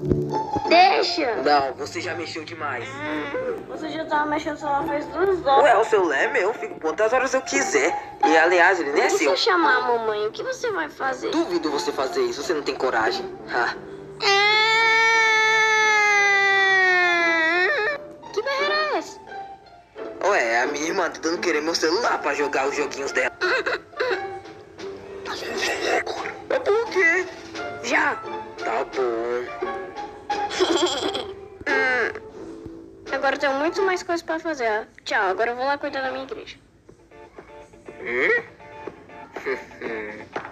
Deixa. Não, você já mexeu demais. Você já tava mexendo no celular faz 2 horas. Ué, o celular é meu, fico quantas horas eu quiser. E aliás, ele nem é E se seu. eu chamar a mamãe, o que você vai fazer? Duvido você fazer isso, você não tem coragem. Ah. Que berreira é essa? Ué, a minha irmã tentando querer meu celular pra jogar os joguinhos dela. Mas por quê? Já. Tá bom. Agora eu tenho muito mais coisas pra fazer. Ó. Tchau, agora eu vou lá cuidar da minha igreja. Hum?